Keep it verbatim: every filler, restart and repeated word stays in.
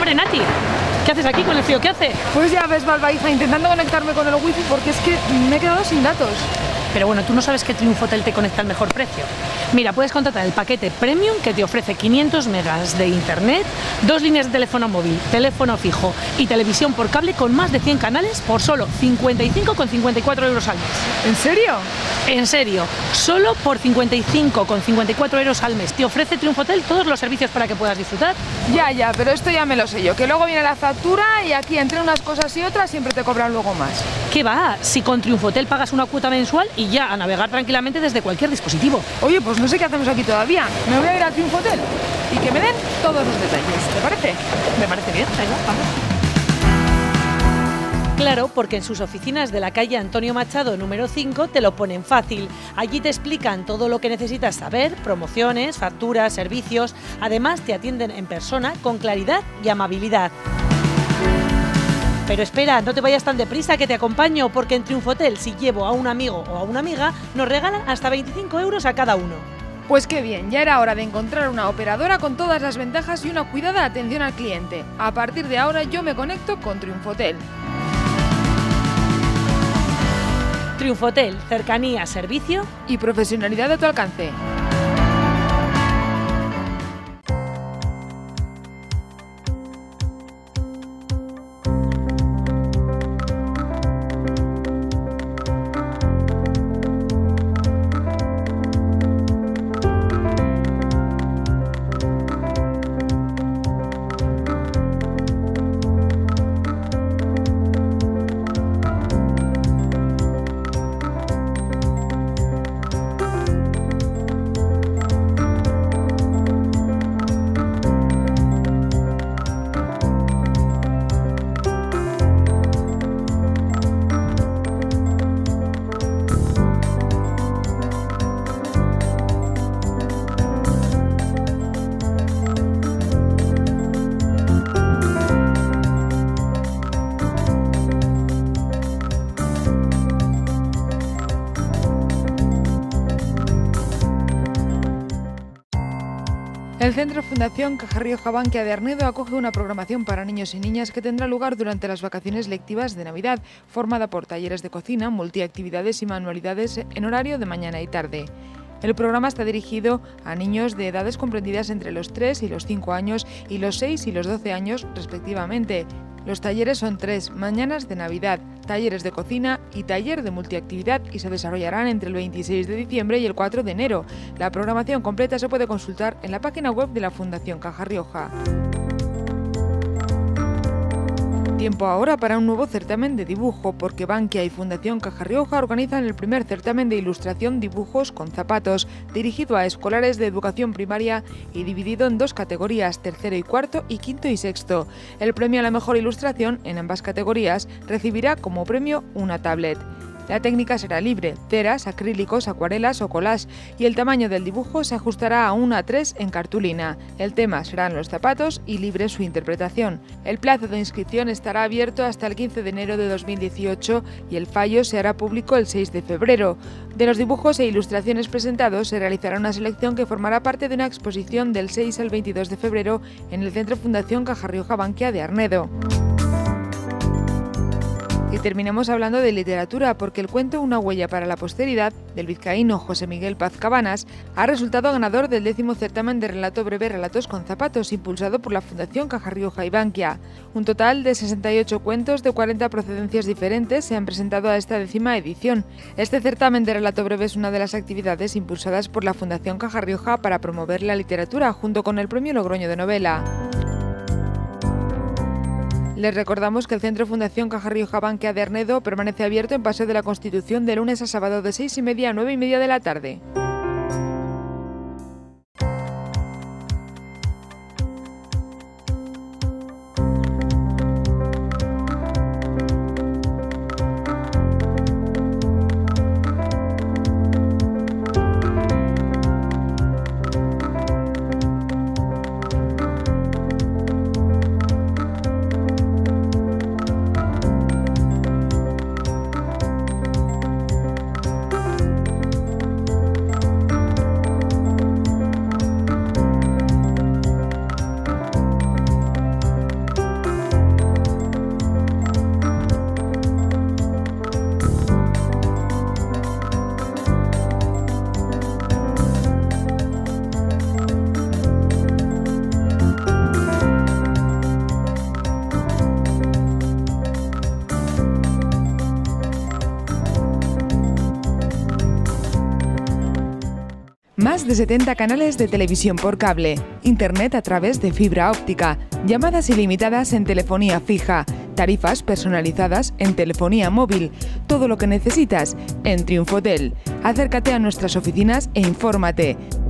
Hombre, Nati, ¿qué haces aquí con el frío que hace? Pues ya ves, Balba, hija, intentando conectarme con el wifi porque es que me he quedado sin datos. Pero bueno, tú no sabes que Triunfotel te conecta al mejor precio. Mira, puedes contratar el paquete Premium que te ofrece quinientos megas de internet, dos líneas de teléfono móvil, teléfono fijo y televisión por cable con más de cien canales por solo cincuenta y cinco con cincuenta y cuatro euros al mes. ¿En serio? En serio, solo por cincuenta y cinco con cincuenta y cuatro euros al mes te ofrece Triunfotel todos los servicios para que puedas disfrutar. Ya, ya, pero esto ya me lo sé yo, que luego viene la factura y aquí entre unas cosas y otras siempre te cobran luego más. ¿Qué va? Si con Triunfotel pagas una cuota mensual y ya a navegar tranquilamente desde cualquier dispositivo. Oye, pues no sé qué hacemos aquí todavía. Me voy a ir a Triunfotel y que me den todos los detalles. ¿Te parece? Me parece bien, venga, vamos. Claro, porque en sus oficinas de la calle Antonio Machado número cinco te lo ponen fácil. Allí te explican todo lo que necesitas saber, promociones, facturas, servicios. Además te atienden en persona con claridad y amabilidad. Pero espera, no te vayas tan deprisa que te acompaño, porque en Triunfotel, si llevo a un amigo o a una amiga, nos regalan hasta veinticinco euros a cada uno. Pues qué bien, ya era hora de encontrar una operadora con todas las ventajas y una cuidada atención al cliente. A partir de ahora yo me conecto con Triunfotel. Triunfotel, cercanía, servicio y profesionalidad a tu alcance. El Centro Fundación Caja Rioja Bankia de Arnedo acoge una programación para niños y niñas que tendrá lugar durante las vacaciones lectivas de Navidad, formada por talleres de cocina, multiactividades y manualidades en horario de mañana y tarde. El programa está dirigido a niños de edades comprendidas entre los tres y los cinco años y los seis y los doce años respectivamente. Los talleres son tres mañanas de Navidad, talleres de cocina y taller de multiactividad y se desarrollarán entre el veintiséis de diciembre y el cuatro de enero. La programación completa se puede consultar en la página web de la Fundación Caja Rioja. Tiempo ahora para un nuevo certamen de dibujo, porque Bankia y Fundación Caja Rioja organizan el primer certamen de ilustración dibujos con zapatos, dirigido a escolares de educación primaria y dividido en dos categorías, tercero y cuarto y quinto y sexto. El premio a la mejor ilustración en ambas categorías recibirá como premio una tablet. La técnica será libre, ceras, acrílicos, acuarelas o collage, y el tamaño del dibujo se ajustará a uno a tres en cartulina. El tema serán los zapatos y libre su interpretación. El plazo de inscripción estará abierto hasta el quince de enero de dos mil dieciocho y el fallo se hará público el seis de febrero. De los dibujos e ilustraciones presentados se realizará una selección que formará parte de una exposición del seis al veintidós de febrero en el Centro Fundación Caja Rioja Bankia de Arnedo. Y terminamos hablando de literatura, porque el cuento Una huella para la posteridad, del vizcaíno José Miguel Paz Cabanas, ha resultado ganador del décimo certamen de relato breve Relatos con zapatos, impulsado por la Fundación Caja Rioja y Bankia. Un total de sesenta y ocho cuentos de cuarenta procedencias diferentes se han presentado a esta décima edición. Este certamen de relato breve es una de las actividades impulsadas por la Fundación Caja Rioja para promover la literatura, junto con el Premio Logroño de Novela. Les recordamos que el Centro Fundación Caja Rioja Bankia de Arnedo permanece abierto en Paseo de la Constitución de lunes a sábado de seis y media a nueve y media de la tarde. Más de setenta canales de televisión por cable, internet a través de fibra óptica, llamadas ilimitadas en telefonía fija, tarifas personalizadas en telefonía móvil, todo lo que necesitas en Triunfotel. Acércate a nuestras oficinas e infórmate.